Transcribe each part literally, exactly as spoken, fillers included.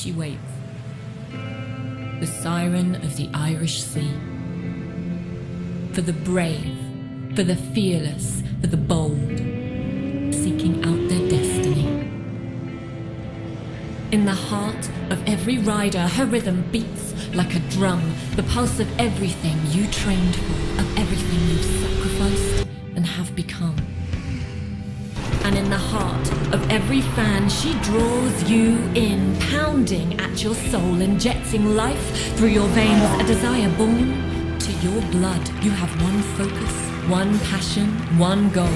she waits. The siren of the Irish Sea. For the brave, for the fearless, for the bold, seeking out their destiny. In the heart of every rider, her rhythm beats like a drum, the pulse of everything you trained for, of everything you've sacrificed and have become. And in the heart of every fan, she draws you in, pounding at your soul, injecting life through your veins, a desire born to your blood. You have one focus, one passion, one goal.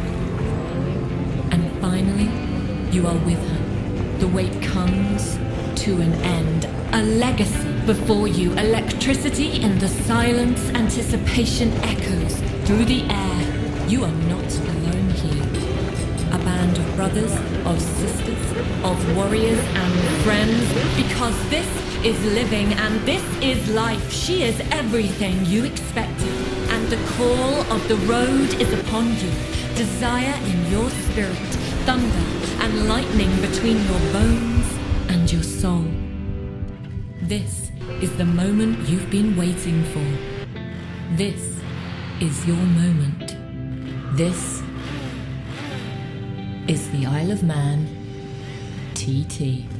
And finally, you are with her. The wait comes to an end. A legacy before you. Electricity in the silence. Anticipation echoes through the air. You are not alone here. A band of brothers, of sisters, of warriors and friends. Because this is living and this is life. She is everything you expected. And the call of the road is upon you. Desire in your spirit. Thunder and lightning between your bones and your soul. This is the moment you've been waiting for. This is your moment. This is the Isle of Man T T.